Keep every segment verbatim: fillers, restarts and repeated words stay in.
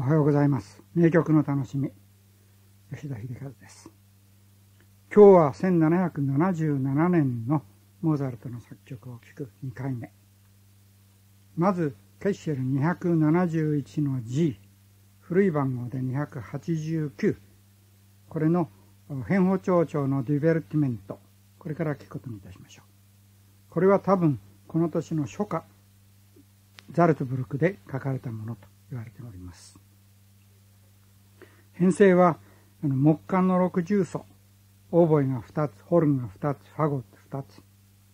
おはようございます。名曲の楽しみ、吉田秀和です。今日はせんななひゃくななじゅうななねんのモーツァルトの作曲を聴くにかいめ。まずケッシェルにひゃくななじゅういちの G、 古い番号でにひゃくはちじゅうきゅう、これの変法長調のディベルティメント、これから聴くことにいたしましょう。これは多分この年の初夏、ザルツブルクで書かれたものと言われております。編成は木管のろくじゅう奏、オーボエがふたつ、ホルンがふたつ、ファゴットふたつ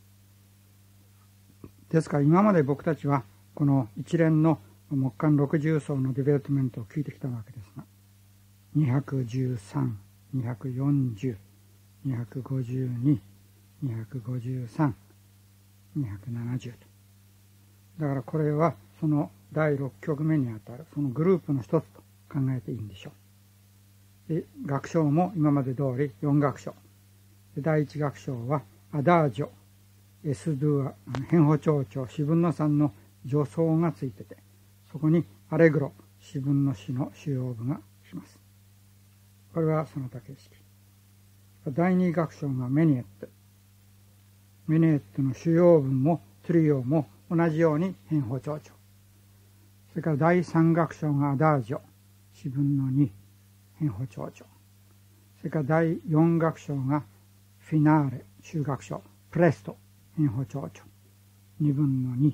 ですから、今まで僕たちはこの一連の木管ろくじゅう奏のディベロップメントを聞いてきたわけですが、にひゃくじゅうさん、にひゃくよんじゅう、にひゃくごじゅうに、にひゃくごじゅうさん、にひゃくななじゅうと。だからこれはそのだいろっきょくめにあたるそのグループの一つと考えていいんでしょう。で、楽章も今まで通りよん楽章。だいいち楽章はアダージョ、エスドゥア、変法長調四分のさんの助走がついてて、そこにアレグロ四分のよんの主要部がします。これはその他形式。だいに楽章がメニエット。メニエットの主要部もトリオも同じように変法長調。それからだいさん楽章がアダージョ四分のに、変法長調。それからだいよん楽章がフィナーレ終楽章、プレスト変法長調にぶんのに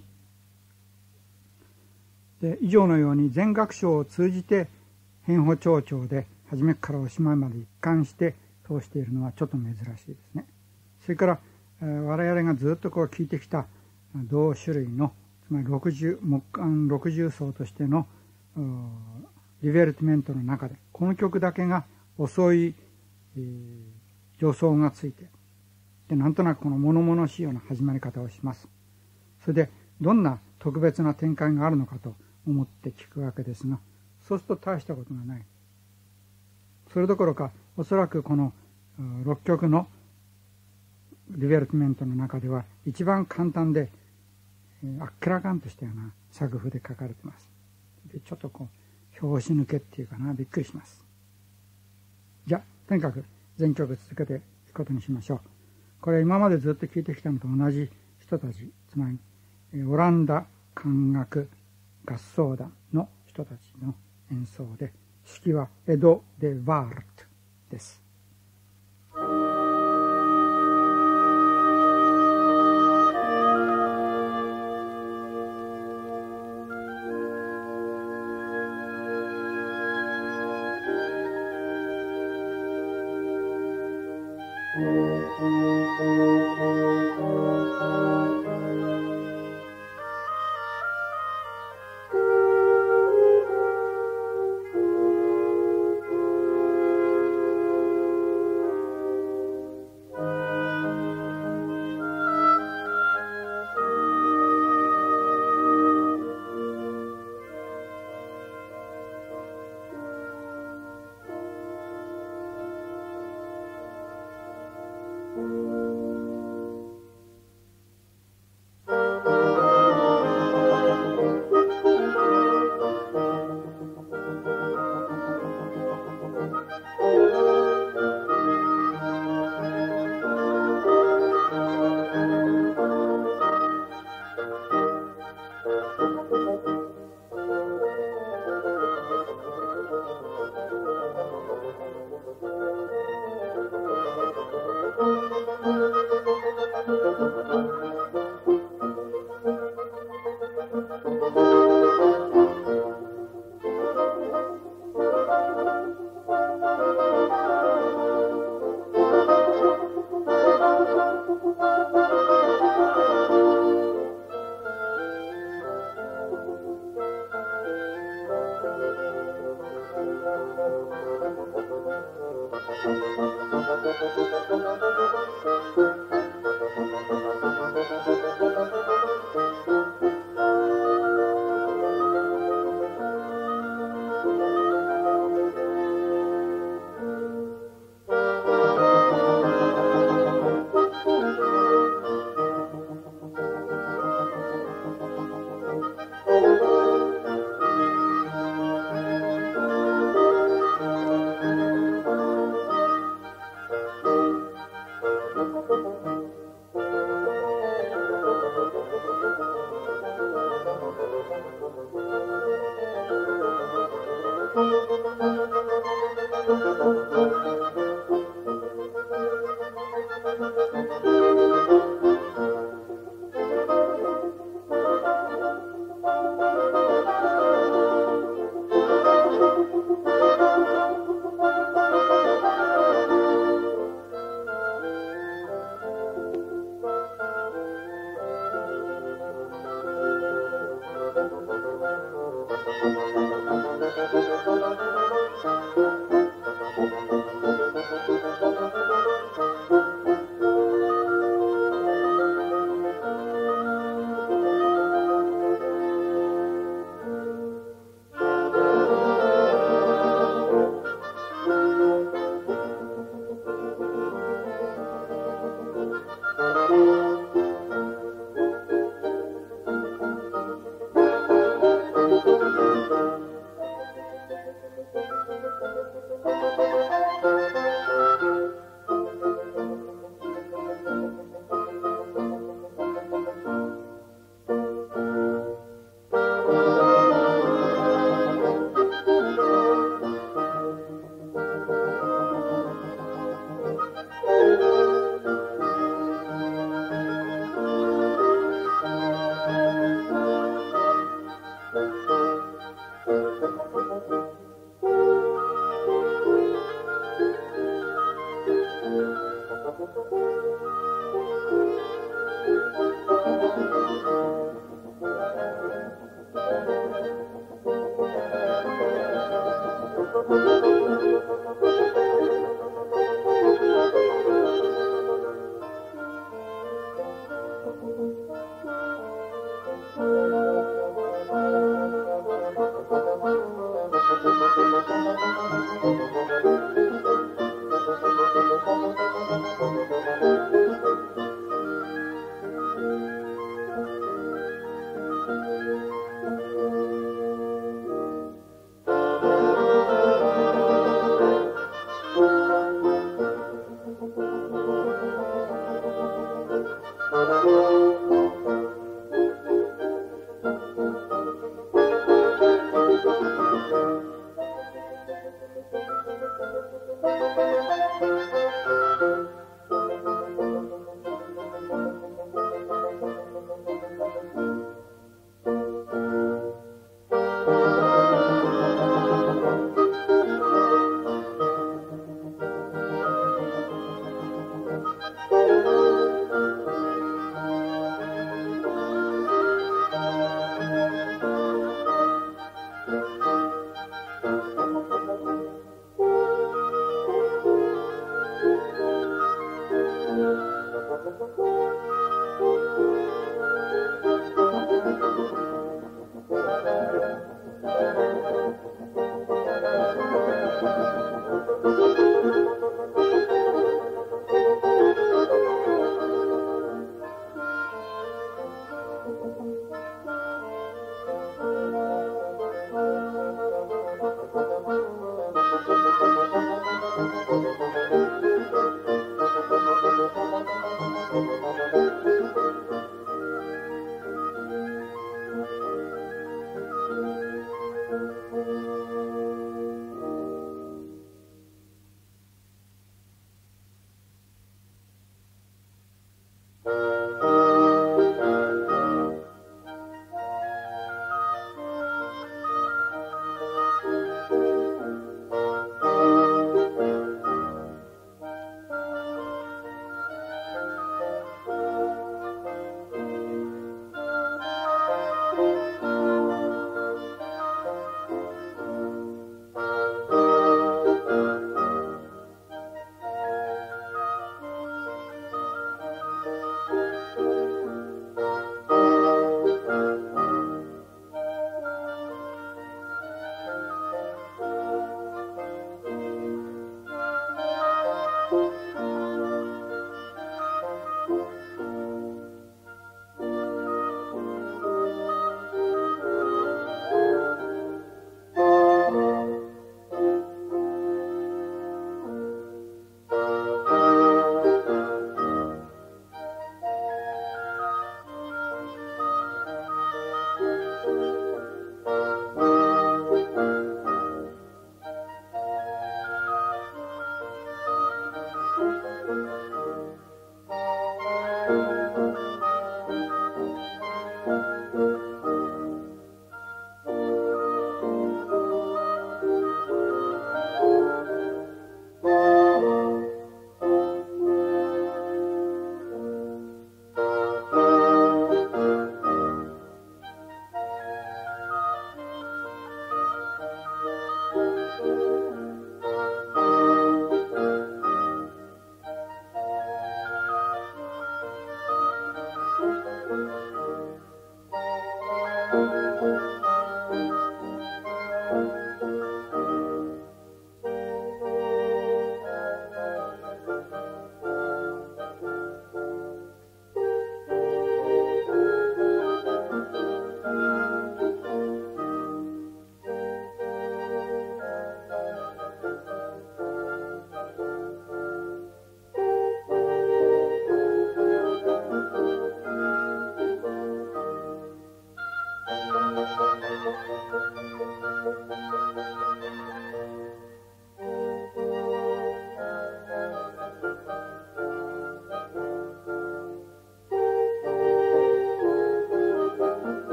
で、以上のように全楽章を通じて変法長調で初めからおしまいまで一貫して通しているのはちょっと珍しいですね。それから、えー、我々がずっとこう聞いてきた同種類の、つまりろくじゅう木管ろくじゅう奏としてのディベルティメントの中で、この曲だけが遅い、えー、助走がついて、でなんとなくこの物々しいような始まり方をします。それでどんな特別な展開があるのかと思って聞くわけですが、そうすると大したことがない。それどころか、おそらくこのろっきょくのディベルティメントの中では一番簡単で、えー、あっけらかんとしたような作風で書かれています。でちょっとこう拍子抜けっていうかな、びっくりします。じゃあとにかく全曲続けていくことにしましょう。これ今までずっと聴いてきたのと同じ人たち、つまりオランダ管楽合奏団の人たちの演奏で、指揮はエド・デ・ワールトです。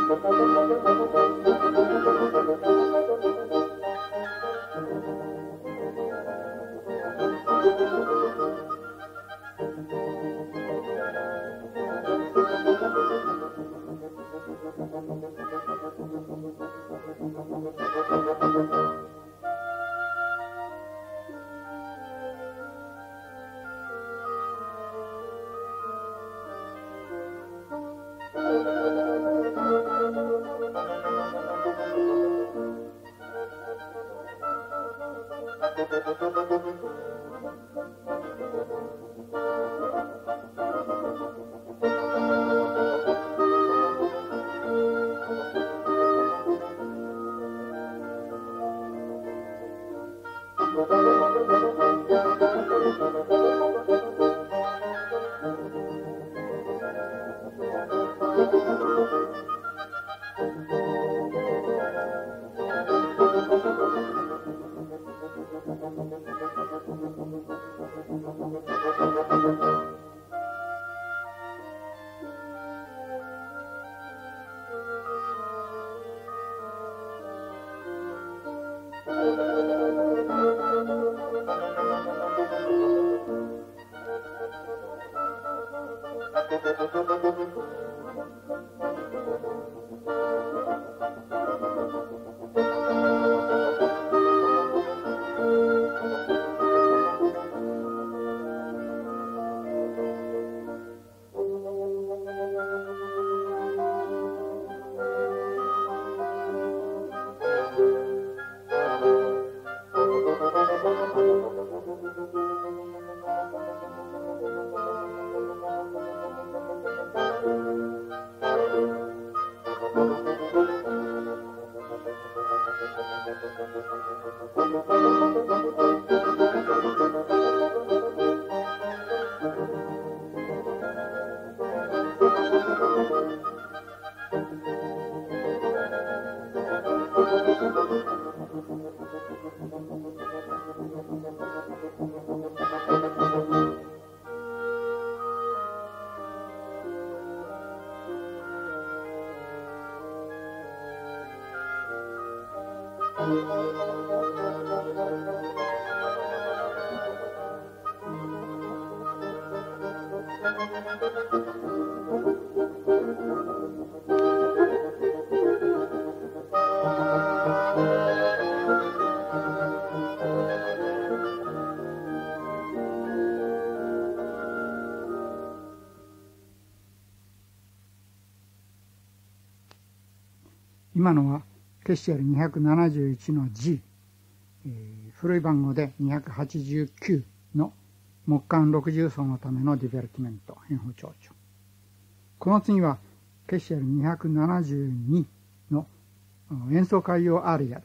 今のはケシェルにひゃくななじゅういちの G、えー、古い番号でにひゃくはちじゅうきゅうの木管ろくじゅう層のためのディベルティメント変法長調。この次はケシェルにひゃくななじゅうにの演奏会用アリアです。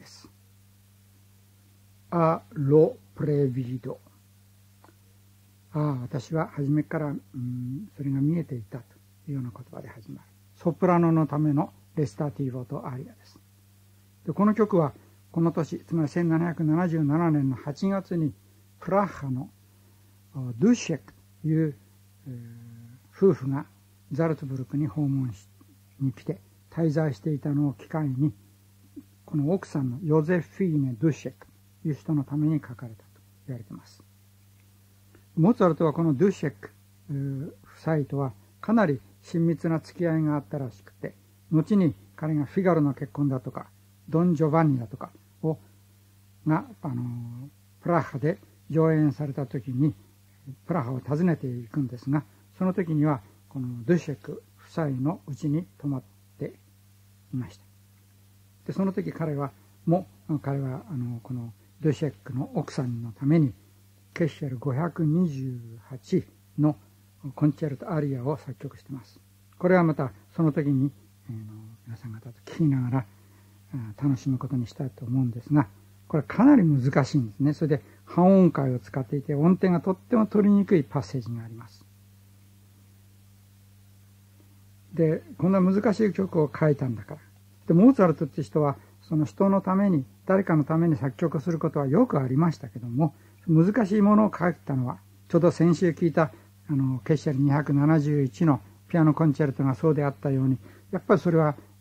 アロプレビド。ああ、私は初めから、うん、それが見えていたというような言葉で始まる。ソプラノのためのレスタティーボとアリアです。でこの曲はこの年、つまりせんななひゃくななじゅうななねんのはちがつにプラハのドゥシェクという、えー、夫婦がザルツブルクに訪問しに来て滞在していたのを機会に、この奥さんのヨゼフィーネ・ドゥシェクという人のために書かれたと言われています。モーツァルトはこのドゥシェク夫妻とはかなり親密な付き合いがあったらしくて、後に彼がフィガロの結婚だとかドン・ジョバンニだとかをがあのプラハで上演された時にプラハを訪ねていくんですが、その時にはこのドゥシェク夫妻のうちに泊まっていました。でその時彼はも彼はあのこのドゥシェクの奥さんのためにケシェルごひゃくにじゅうはちのコンチェルトアリアを作曲しています。これはまたその時に、えー、皆さん方と聞きながら楽しむことにしたいと思うんですが、これかなり難しいんですね。それで半音階を使っていて音程がとっても取りにくいパッセージがあります。でこんな難しい曲を書いたんだから。でモーツァルトって人はその人のために誰かのために作曲することはよくありましたけども、難しいものを書いたのはちょうど先週聞いたあのケシェルにひゃくななじゅういちのピアノコンチェルトがそうであったように、やっぱりそれは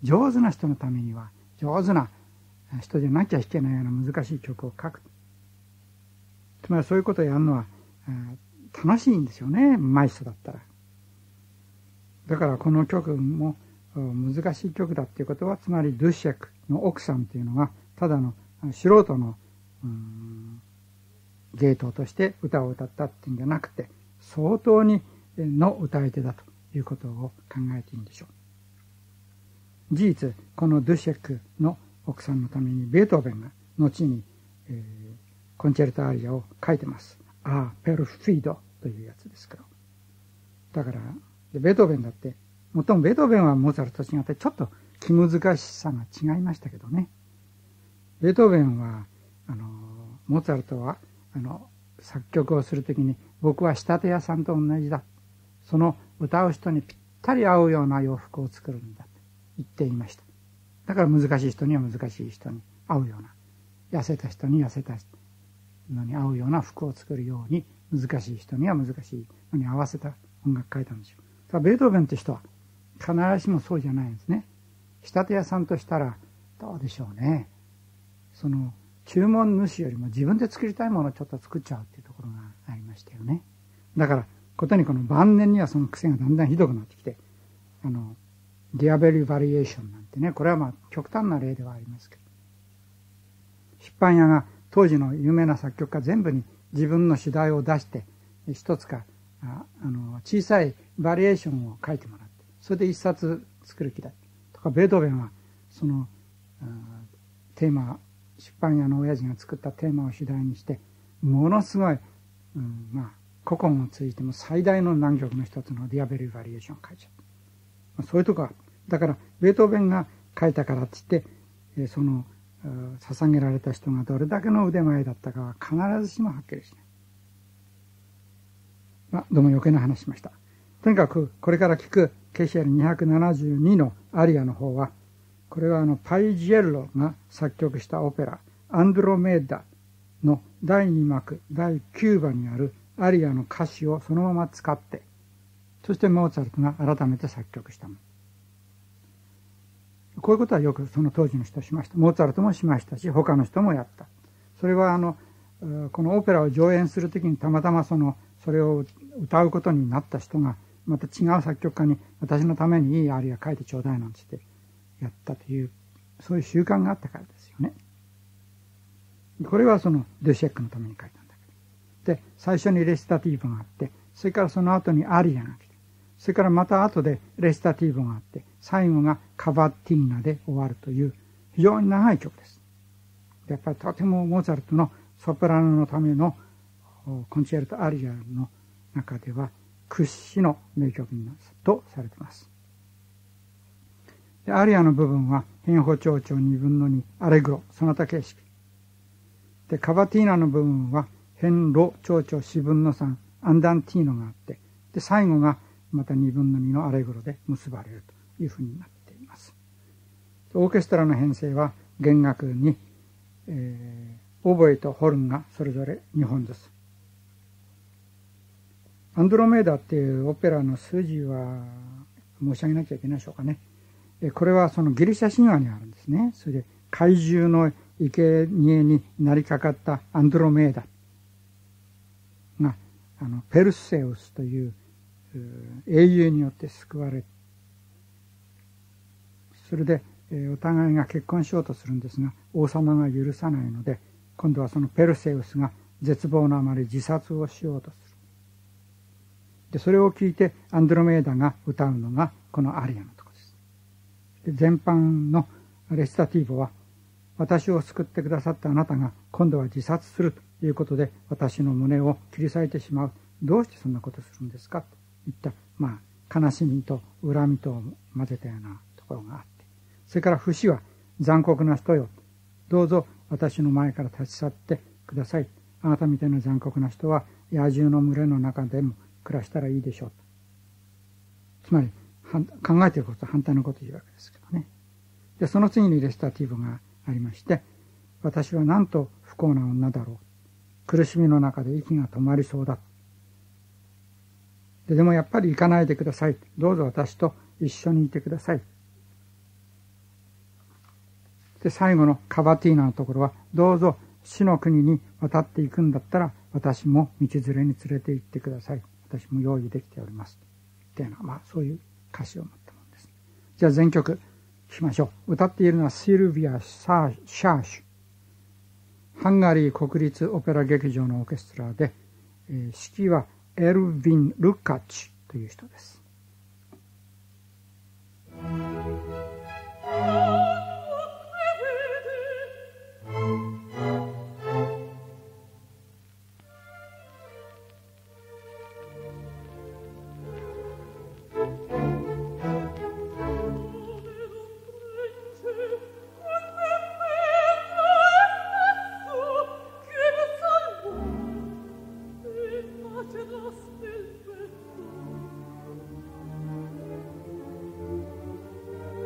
上手な人のためには上手な人じゃなきゃ弾けないような難しい曲を書く。つまりそういうことをやるのは楽しいんですよね、上手い人だったら。だからこの曲も難しい曲だっていうことは、つまりドゥシェクの奥さんというのがただの素人のうん芸当として歌を歌ったっていうんじゃなくて、相当にの歌い手だということを考えていいんでしょう。事実このドゥシェクの奥さんのためにベートーベンが後に、えー、コンチェルトアリアを書いてます。アー・ペルフィードというやつですから。だからベートーベンだって、もっともベートーベンはモーツァルトと違ってちょっと気難しさが違いましたけどね。ベートーベンはあのモーツァルトはあの作曲をするときに、僕は仕立て屋さんと同じだ、その歌う人にぴったり合うような洋服を作るんだと言っていました。だから難しい人には難しい人に合うような、痩せた人に痩せたのに合うような服を作るように、難しい人には難しいのに合わせた音楽書いたんですよ。だからベートーベンという人は必ずしもそうじゃないんですね。仕立て屋さんとしたらどうでしょうね、その注文主よりも自分で作りたいものをちょっと作っちゃうっていうところがありましたよね。だからことにこの晩年にはその癖がだんだんひどくなってきて、あのディアベリーバリエーションなんてね、これはまあ極端な例ではありますけど、出版屋が当時の有名な作曲家全部に自分の主題を出して一つかああの小さいバリエーションを書いてもらって、それで一冊作る気だとか、ベートーベンはそのテーマ、出版屋の親父が作ったテーマを主題にしてものすごい、うん、まあ古今を通じても最大の難曲の一つのディアベリーバリエーションを書いちゃった、そういうとこはだからベートーベンが書いたからって言ってその捧げられた人がどれだけの腕前だったかは必ずしもはっきりしない。まあ、どうも余計な話しました。とにかくこれから聞く ケーシーエルにひゃくななじゅうに のアリアの方は、これはあのパイジェッロが作曲したオペラアンドロメーダのだいにまくだいきゅうばにあるアリアの歌詞をそのまま使って、そしてモーツァルトが改めて作曲したもの。こういうことはよくその当時の人しました。モーツァルトもしましたし、他の人もやった。それはあのこのオペラを上演するときにたまたまそのそれを歌うことになった人がまた違う作曲家に私のためにいいアリア書いてちょうだいなんて言ってやったという、そういう習慣があったからですよね。これはそのドゥシェックのために書いたんだけど、で最初にレシタティーブがあって、それからその後にアリアが来て、それからまた後でレシタティーブがあって、最後がカバティーナで終わるという非常に長い曲です。やっぱりとてもモーツァルトのソプラノのためのコンチェルトアリアの中では屈指の名曲になるとされています。でアリアの部分は変歩長調にぶんのにアレグロその他形式で、カバティーナの部分は変ロ長調よんぶんのさんアンダンティーノがあって、で最後がまたにぶんのにのアレグロで結ばれるというふうになっています。オーケストラの編成は弦楽に、えー、オーボエとホルンがそれぞれにほんずつ。アンドロメーダっていうオペラの筋は申し上げなきゃいけないでしょうかね。これはそのギリシャ神話にあるんですね。それで怪獣の生贄になりかかったアンドロメーダがあのペルセウスという英雄によって救われ、それでお互いが結婚しようとするんですが、王様が許さないので、今度はそのペルセウスが絶望のあまり自殺をしようとする。でそれを聞いてアンドロメーダが歌うのがこのアリアのところです。で全般のレシタティーボは、私を救ってくださったあなたが今度は自殺するということで私の胸を切り裂いてしまう。どうしてそんなことするんですかといった、まあ、悲しみと恨みとを混ぜたようなところがあって、それから不死は残酷な人よ、どうぞ私の前から立ち去ってください。あなたみたいな残酷な人は野獣の群れの中でも暮らしたらいいでしょうと。つまり考えていることと反対のことを言うわけですけどね。でその次にレスタティブがありまして、私はなんと不幸な女だろう、苦しみの中で息が止まりそうだ、ででもやっぱり行かないでください、どうぞ私と一緒にいてください。 して最後のカバティーナのところは、どうぞ死の国に渡っていくんだったら私も道連れに連れて行ってください、私も用意できておりますっていうのは、まあそういう歌詞を持ったものです。じゃあ全曲聴きましょう。歌っているのはシルビア・シャーシュ、ハンガリー国立オペラ劇場のオーケストラで、えー、指揮はエルヴィン・ルカチという人です。 Del petto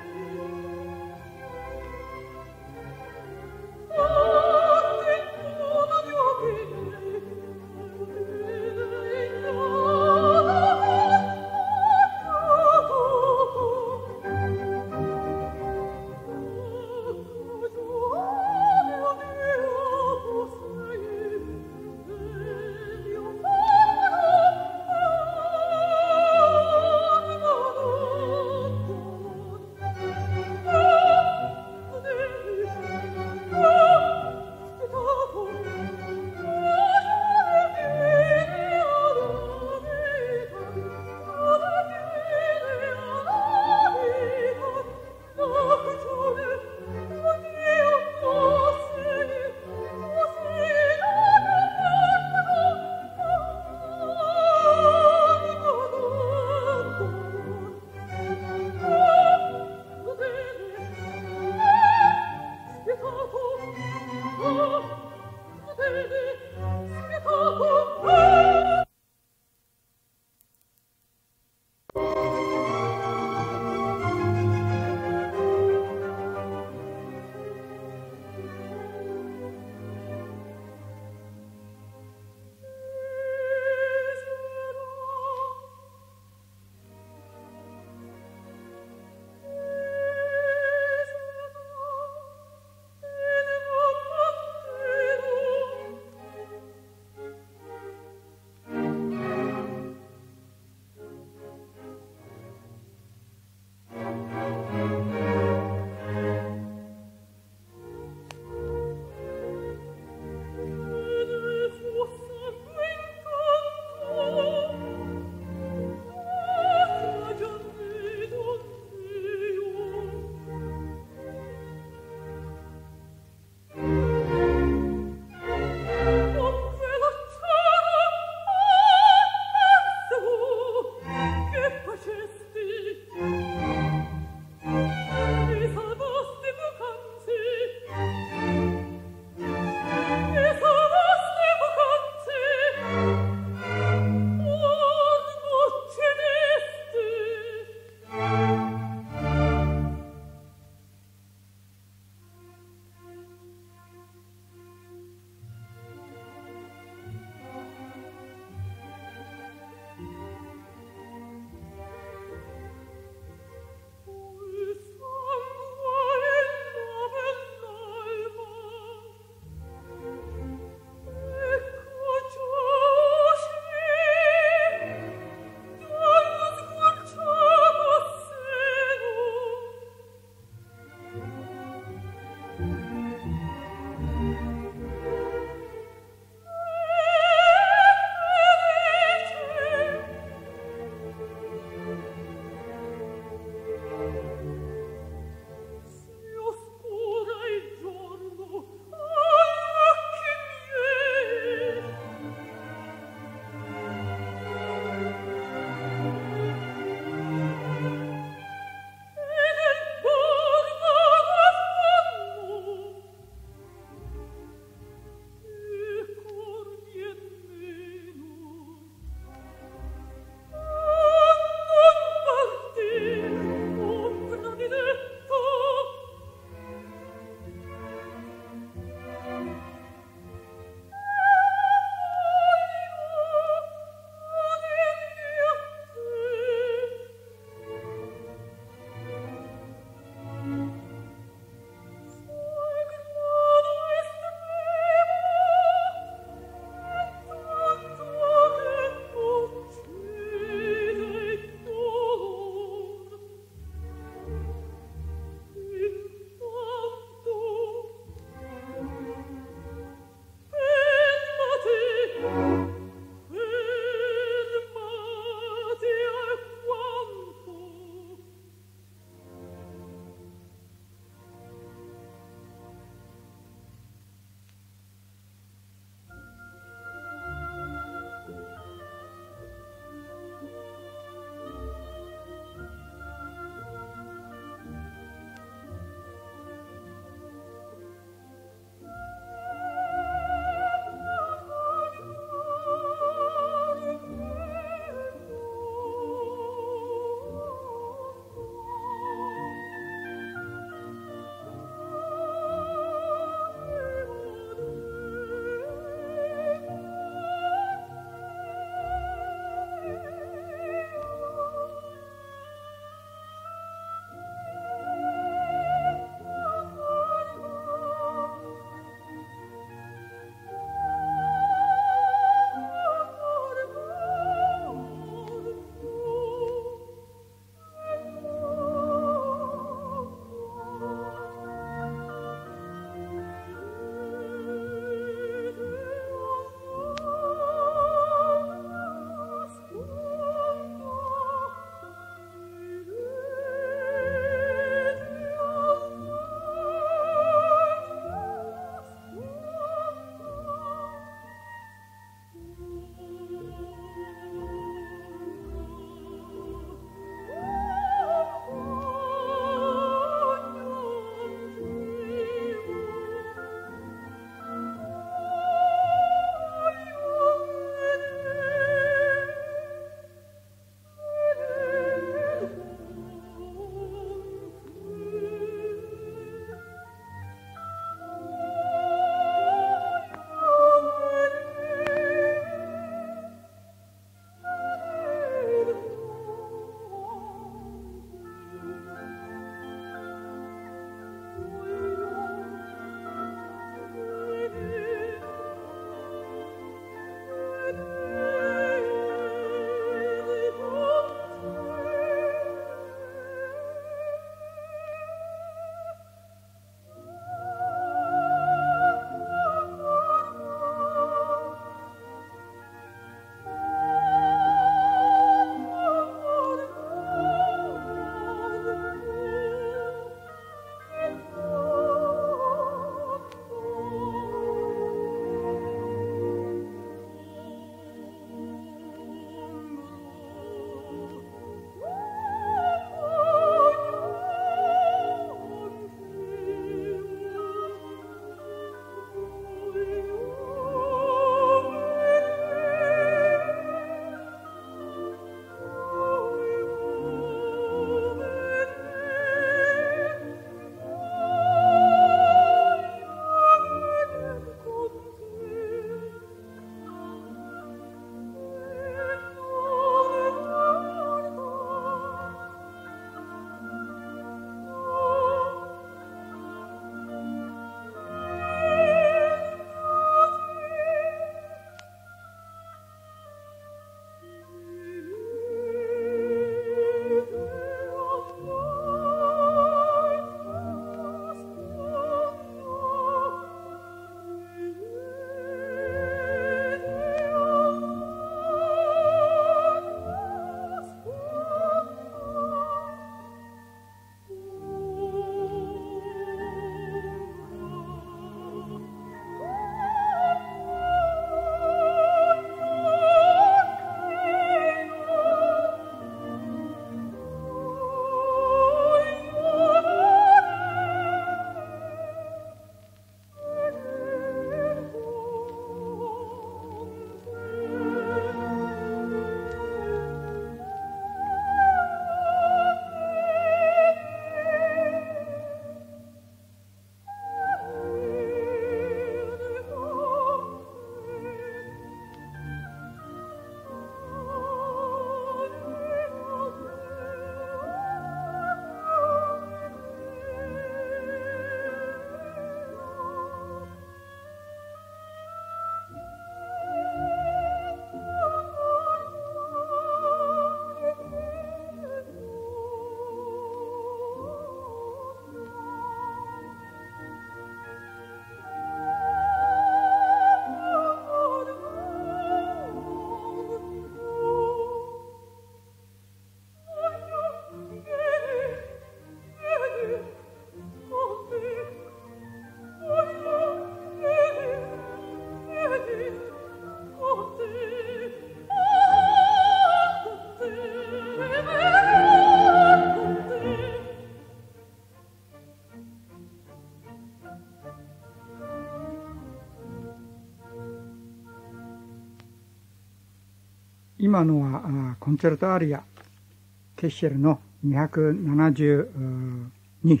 今のはコンチェルトアリアケッシェルのにひゃくななじゅうに。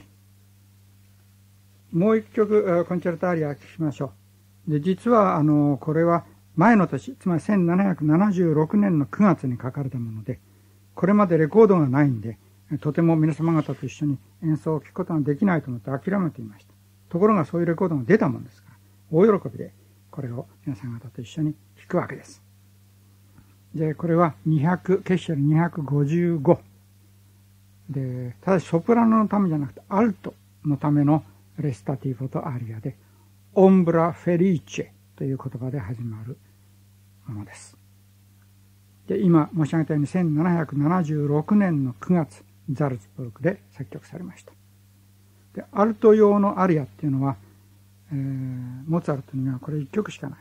もう一曲コンチェルトアリア聴きましょう。で実はあのこれは前の年、つまりせんななひゃくななじゅうろくねんのくがつに書かれたもので、これまでレコードがないんで、とても皆様方と一緒に演奏を聴くことができないと思って諦めていました。ところがそういうレコードが出たものですから、大喜びでこれを皆さん方と一緒に聴くわけです。で、これはにひゃく、ケッシェルにひゃくごじゅうご。で、ただしソプラノのためじゃなくてアルトのためのレスタティーボとアリアで、オンブラフェリーチェという言葉で始まるものです。で、今申し上げたようにせんななひゃくななじゅうろくねんのくがつ、ザルツブルクで作曲されました。で、アルト用のアリアっていうのは、えー、モーツァルトにはこれいっきょくしかない。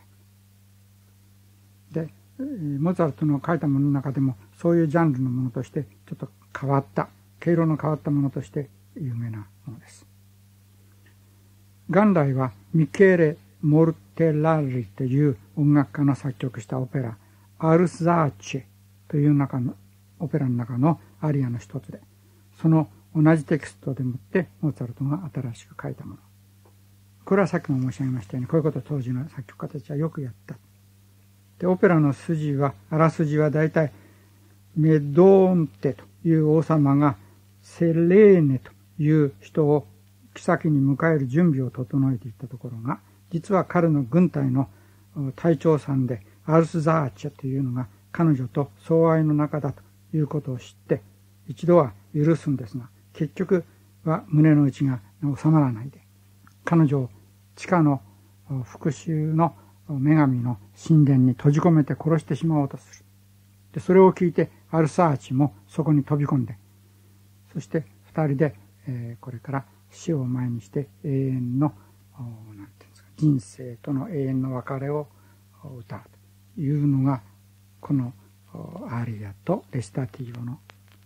で、モーツァルトの書いたものの中でもそういうジャンルのものとしてちょっと変わった、毛色の変わったものとして有名なものです。元来はミケーレ・モルテラリという音楽家の作曲したオペラアルザーチェという中のオペラの中のアリアの一つで、その同じテキストでもってモーツァルトが新しく書いたもの。これはさっきも申し上げましたように、こういうことを当時の作曲家たちはよくやった。で、オペラの筋は、あらすじは大体メドーンテという王様がセレーネという人を妃に迎える準備を整えていったところが、実は彼の軍隊の隊長さんでアルスザーチェというのが彼女と相愛の仲だということを知って一度は許すんですが、結局は胸の内が収まらないで、彼女を地下の復讐の女神の神殿に閉じ込めて殺してしまおうとする。で、それを聞いてアルサーチもそこに飛び込んで、そして二人で、えー、これから死を前にして永遠のなんていうんですか、人生との永遠の別れを歌うというのがこのアリアとレスタティーボの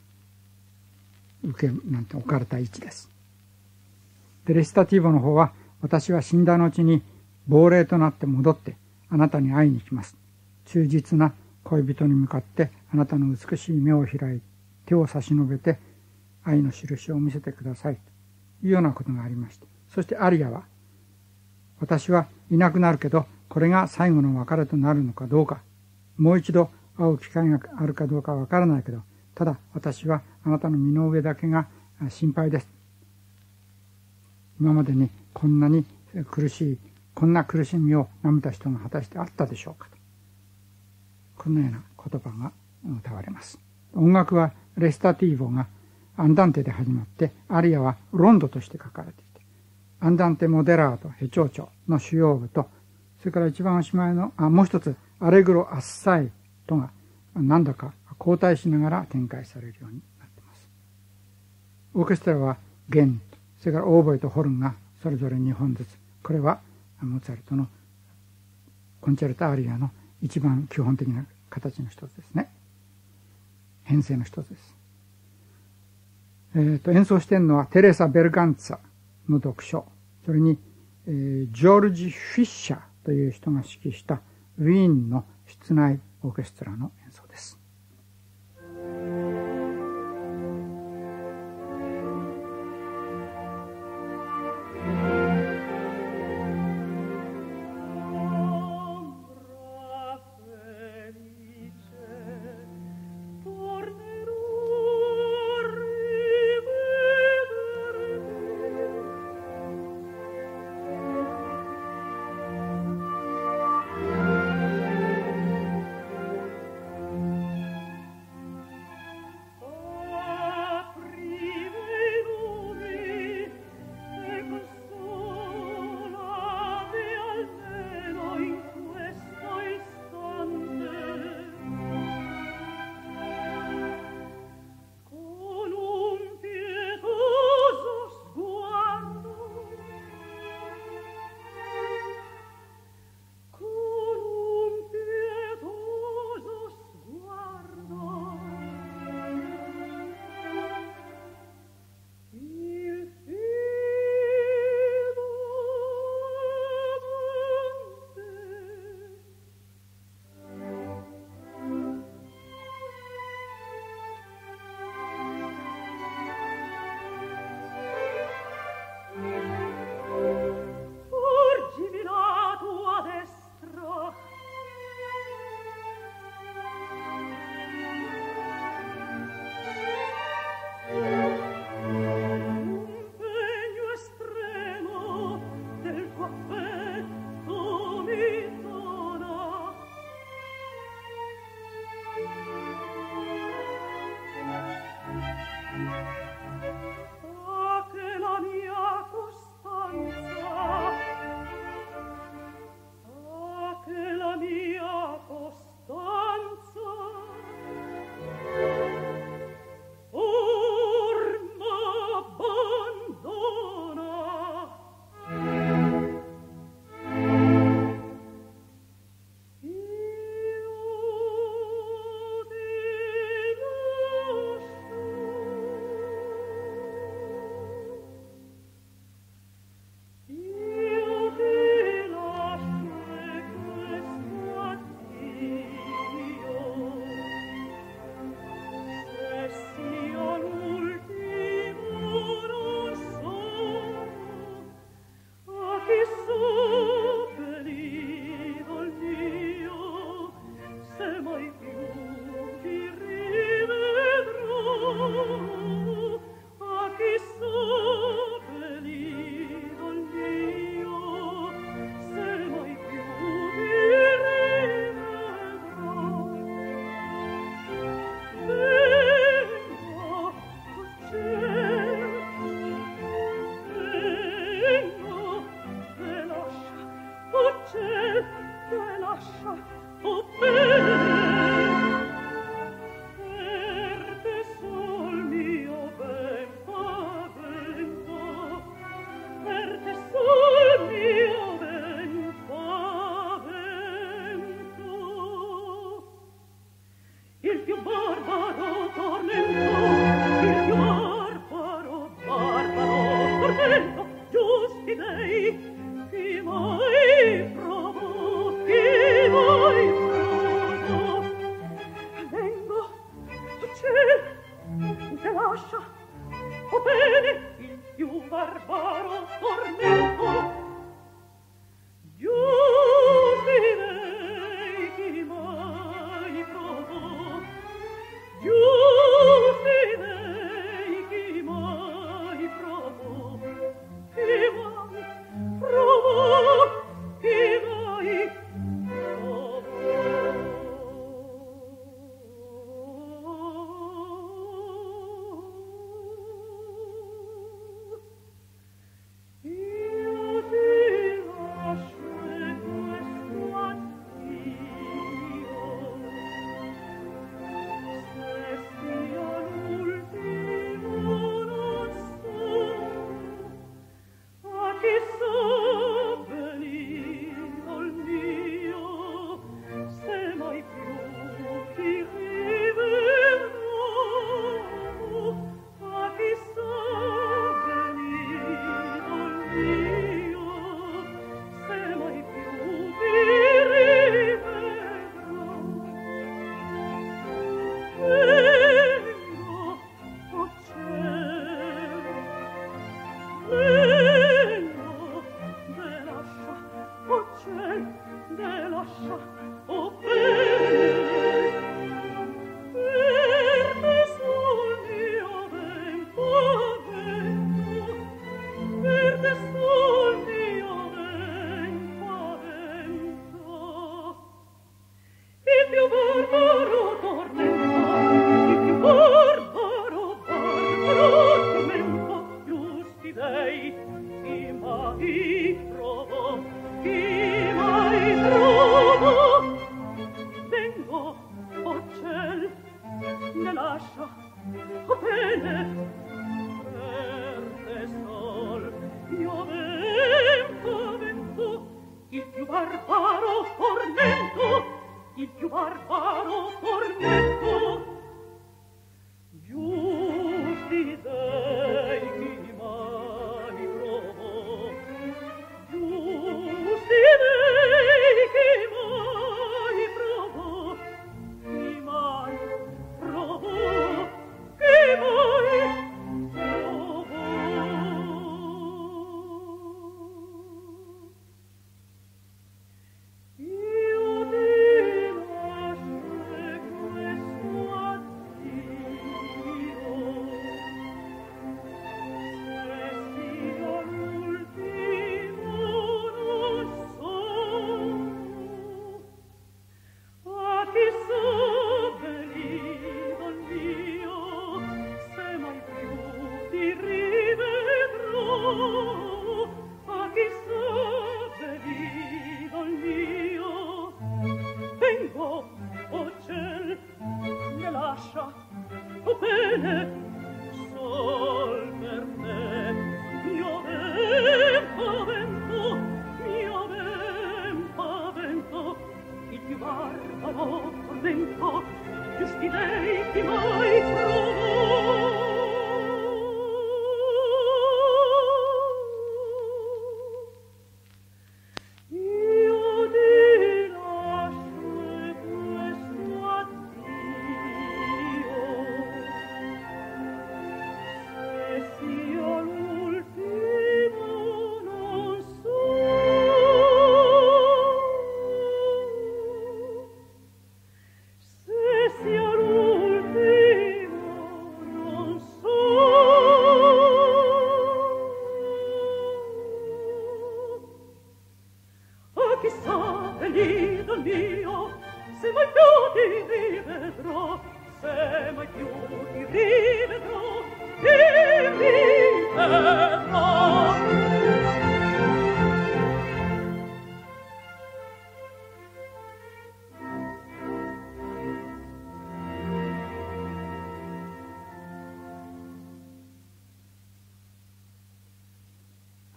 受けなんて置かれた位置です。で、レスタティーボの方は、私は死んだ後に亡霊となって戻ってあなたに会いに行きます。忠実な恋人に向かってあなたの美しい目を開い手を差し伸べて愛の印を見せてくださいというようなことがありました。そしてアリアは、私はいなくなるけどこれが最後の別れとなるのかどうか、もう一度会う機会があるかどうかわからないけど、ただ私はあなたの身の上だけが心配です。今までにこんなに苦しい、こんな苦しみを舐めた人が果たしてあったでしょうかと。このような言葉が歌われます。音楽はレスタティーボがアンダンテで始まって、アリアはロンドとして書かれていて、アンダンテモデラート、ヘチョウチョの主要部と、それから一番おしまいの、あ、もう一つ、アレグロ・アッサイとが何だか交代しながら展開されるようになっています。オーケストラは弦、それからオーボエとホルンがそれぞれにほんずつ。これはモーツァルトのコンチェルトアリアの一番基本的な形の一つですね。編成の一つです。えー、と演奏しているのはテレサ・ベルガンツァの読書、それに、えー、ジョルジ・フィッシャーという人が指揮したウィーンの室内オーケストラの演奏です。 Io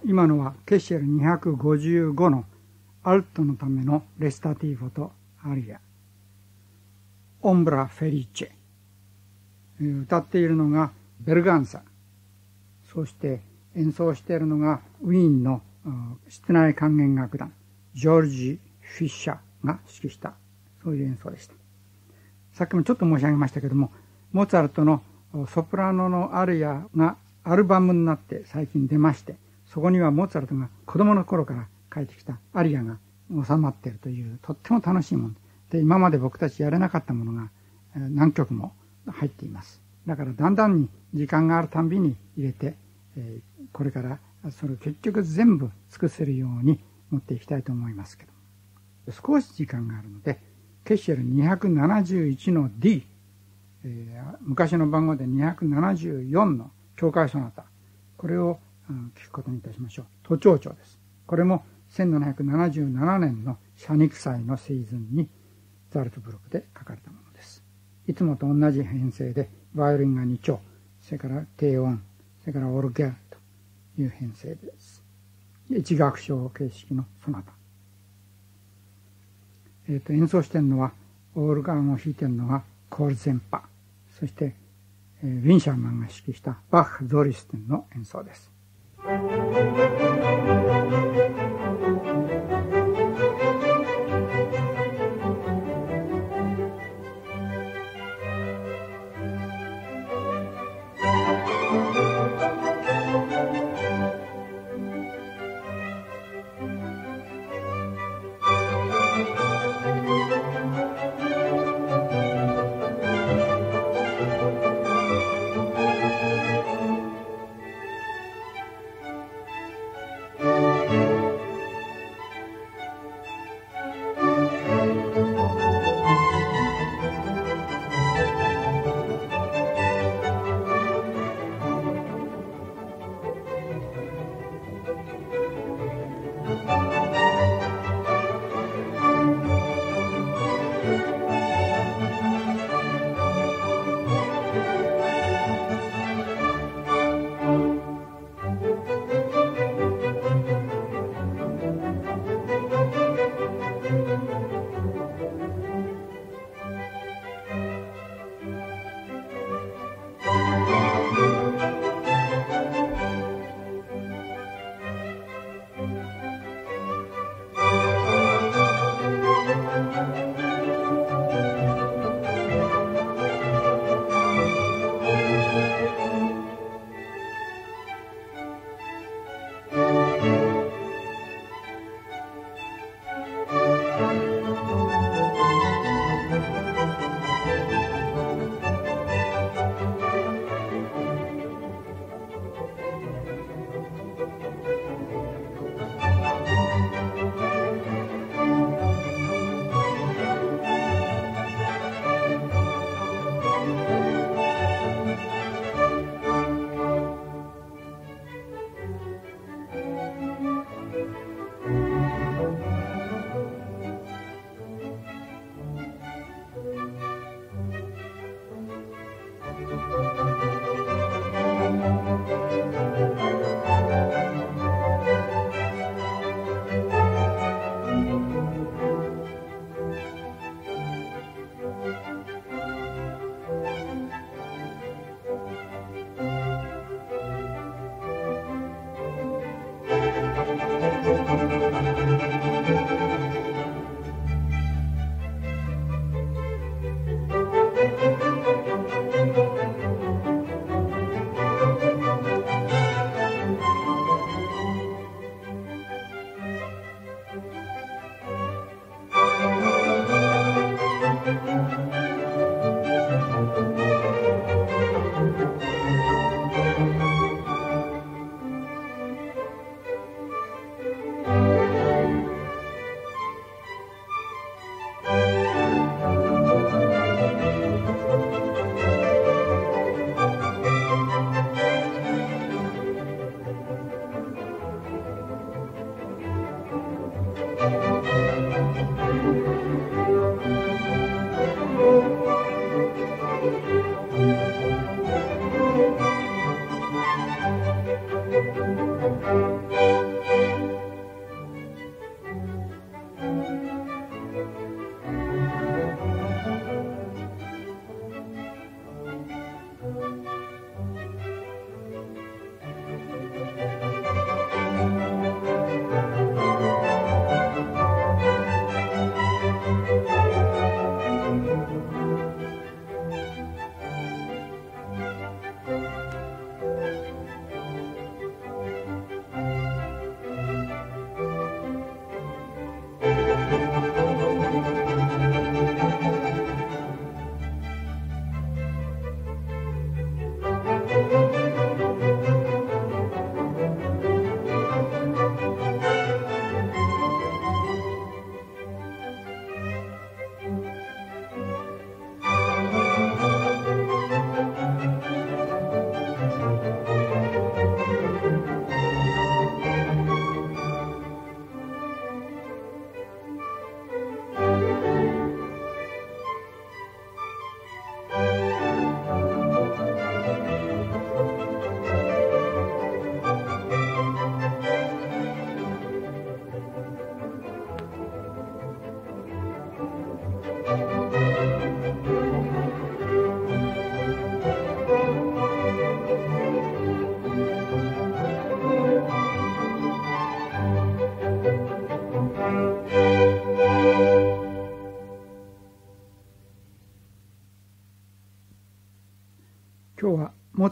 今のはケシェルにひゃくごじゅうごのアルトのためのレスタティーフォとアリア、オンブラ・フェリチェ、歌っているのがベルガンサ、そして演奏しているのがウィーンの室内管弦楽団ジョージ・フィッシャーが指揮した、そういう演奏でした。さっきもちょっと申し上げましたけども、モーツァルトのソプラノのアリアがアルバムになって最近出まして、そこにはモーツァルトが子供の頃から書いてきたアリアが収まっているという、とっても楽しいもので、今まで僕たちやれなかったものが何曲も入っています。だからだんだんに時間があるたんびに入れて、これからそれを結局全部尽くせるように持っていきたいと思いますけど、少し時間があるのでケシェルにひゃくななじゅういちの D、えー、昔の番号でにひゃくななじゅうよんの教会ソナタ、これを聞くことにいたしましょう。都庁長です。これもせんななひゃくななじゅうななねんの謝肉祭のシーズンにザルツブルクで書かれたものです。いつもと同じ編成でバイオリンがに丁、それから低音、それからオルゲルという編成です。一楽章形式のソナタ。えー、と演奏しているのはオルガンを弾いているのがコールゼンパ、そして、えー、ウィンシャーマンが指揮したバッハ・ゾリステンの演奏です。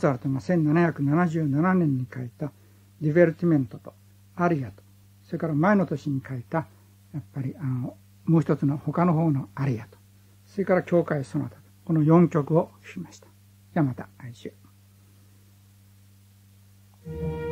ツァルトがせんななひゃくななじゅうななねんに書いたディベルティメントとアリアと、それから前の年に書いたやっぱりあのもう一つの他の方のアリアと、それから教会ソナタと、このよんきょくを弾きました。ではまた来週。